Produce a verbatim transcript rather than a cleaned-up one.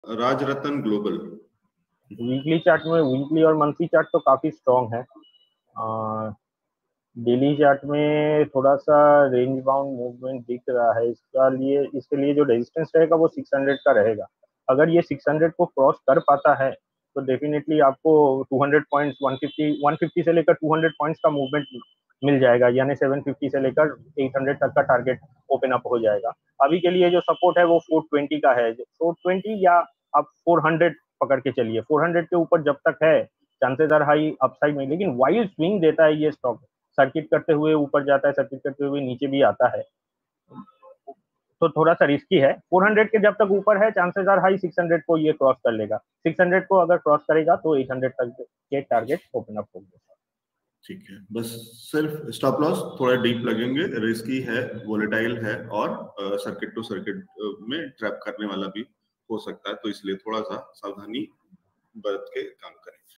Rajratan global. Weekly chart में, weekly और monthly chart तो काफी स्ट्रॉन्ग है। डेली चार्ट में थोड़ा सा रेंज बाउंड मूवमेंट दिख रहा है। इसका लिए इसके लिए जो रेजिस्टेंस रहेगा वो छह सौ का रहेगा। अगर ये छह सौ को क्रॉस कर पाता है तो डेफिनेटली आपको दो सौ पॉइंट्स, एक सौ पचास एक सौ पचास से लेकर दो सौ पॉइंट्स का मूवमेंट मिल जाएगा, यानी सात सौ पचास से लेकर आठ सौ तक का टारगेट ओपन अप हो जाएगा। अभी के लिए जो सपोर्ट है वो चार सौ बीस का है, चार सौ बीस या आप चार सौ पकड़ के चलिए। चार सौ के ऊपर जब तक है चांसेस आर हाई अपसाइड में, लेकिन वाइल्ड स्विंग देता है ये स्टॉक। सर्किट करते हुए ऊपर जाता है, सर्किट करते हुए नीचे भी आता है, तो थोड़ा सा रिस्की है। चार सौ के जब तक ऊपर है चांसेस आर हाई छह सौ को ये क्रॉस कर लेगा। छह सौ को अगर क्रॉस करेगा तो आठ सौ तक के टारगेट ओपन अप होंगे। ठीक है, बस सिर्फ स्टॉप लॉस थोड़ा डीप लगेंगे, रिस्की है, वोलेटाइल है और सर्किट टू सर्किट में ट्रैप करने वाला भी हो सकता है, तो इसलिए थोड़ा सा सावधानी बरत के काम